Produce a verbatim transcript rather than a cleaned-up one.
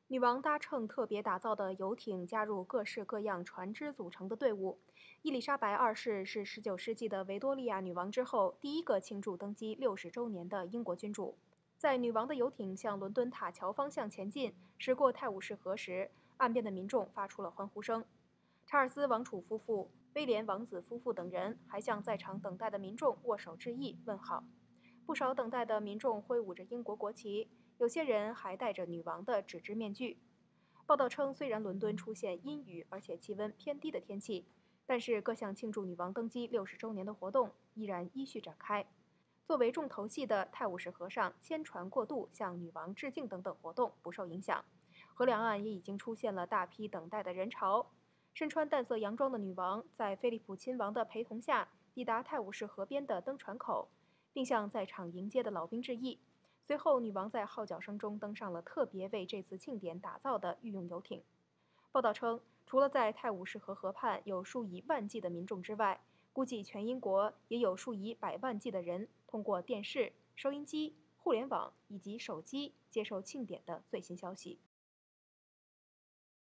女王搭乘特别打造的游艇，加入各式各样船只组成的队伍。伊丽莎白二世是十九世纪的维多利亚女王之后第一个庆祝登基六十周年的英国君主。在女王的游艇向伦敦塔桥方向前进，驶过泰晤士河时，岸边的民众发出了欢呼声。查尔斯王储夫妇、威廉王子夫妇等人还向在场等待的民众握手致意、问好。不少等待的民众挥舞着英国国旗，有些人还戴着女王的纸质面具。报道称，虽然伦敦出现阴雨而且气温偏低的天气，但是各项庆祝女王登基六十周年的活动依然依序展开。作为重头戏的泰晤士河上牵船过渡、向女王致敬等等活动不受影响。河两岸也已经出现了大批等待的人潮。身穿淡色洋装的女王在菲利普亲王的陪同下抵达泰晤士河边的登船口，并向在场迎接的老兵致意。随后，女王在号角声中登上了特别为这次庆典打造的御用游艇。报道称，除了在泰晤士河河畔有数以万计的民众之外，估计全英国也有数以百万计的人通过电视、收音机、互联网以及手机接受庆典的最新消息。